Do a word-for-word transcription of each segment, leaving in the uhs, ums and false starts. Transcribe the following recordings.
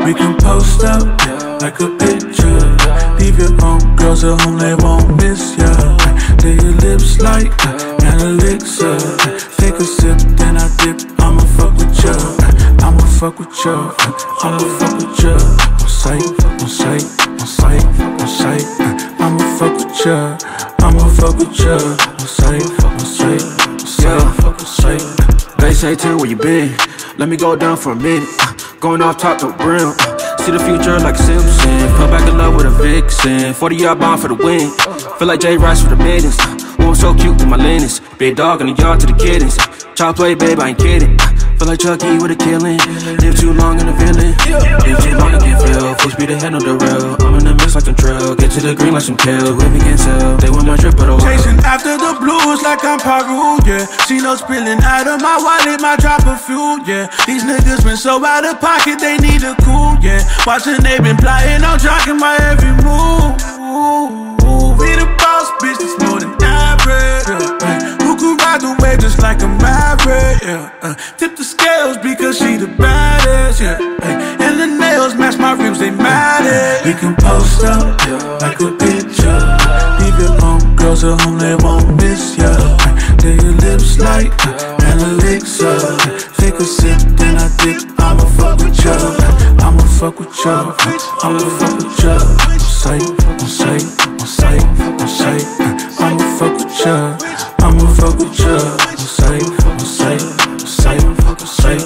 We can post up like a picture. Leave your home girls at home, they won't miss ya. Lay your lips like an elixir. Take a sip, then I dip. I'ma fuck with ya. I'ma fuck with ya. I'ma fuck with ya. On sight, on sight, on sight, on sight. I'ma fuck with ya. I'ma fuck with ya. On sight, on sight, on sight, on sight. They say, Tim, where you been? Let me go down for a minute. Going off top to brim. See the future like Simpson. Fell back in love with a vixen. forty yard bomb for the win. Feel like Jay Rice for the mittens. Oh, I'm so cute with my linens. Big dog in the yard to the kittens. Child play, babe, I ain't kidding. Feel like Chucky with a killing. Live too long in the villain. Live too long to get filled. Full speed ahead, no derail. I'm in the mist like some trail. Get to the green like some kale. Whip me can sell. They want my drip, but oh. Chasing after the blues like I'm Peru, yeah. See no spilling out of my wallet, my drop of fuel, yeah. These niggas been so out of pocket, they need a cool, yeah. Watching they been plotting on jocking my every move. We the boss, bitch, that's more than average, yeah. Who could ride the wave just like a maverick, yeah. uh, Tip the scales because she the baddest, yeah. And the nails match my ribs, they matter. We can post up like a picture. Leave your home girls at home, they won't miss ya. Lay your lips like an elixir. Take a sip, then I dip. I'ma fuck with ya. I'ma fuck with ya. I'ma fuck with ya. On sight, on sight, on sight, on sight. I'ma fuck with ya. I'ma fuck with ya. On sight, on sight, on sight, on sight.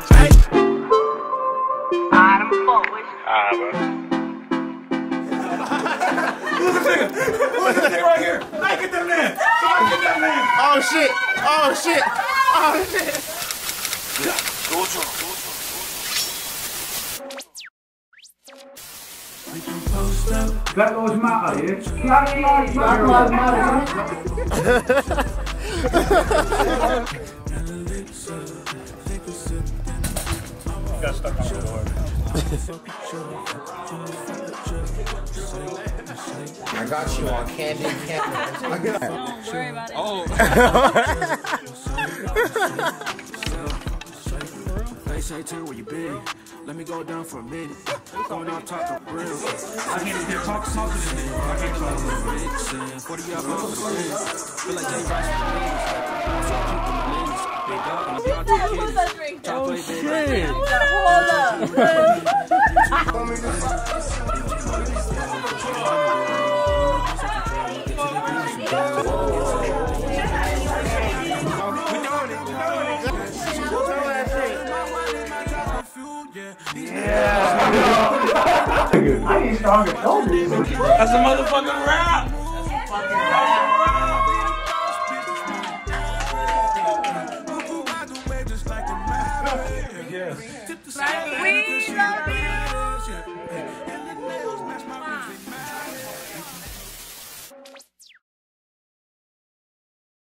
I'm forward. Ah, bro. Who's the nigga? Who's the nigga right here? I get that man. Somebody get that man. Oh shit! Oh shit! Oh shit! Black Lives Matter, yeah? Black Lives Matter. Black Lives Matter. Got stuck on the door. I got you on candy camera. Don't worry about it. Oh. They say, Tim, where you been? Let me go down for a minute. Going off top to brim. I can't get talk smoke to this nigga. I can't talk to this Vixen. forty yard bomb for the win. Feel like Jay Rice for the mittens. I'm so cute with my linens. Big dog in the yard to the kittens. Child play, baby. Hold up. I ain't strong as shoulders. That's a motherfucking rap.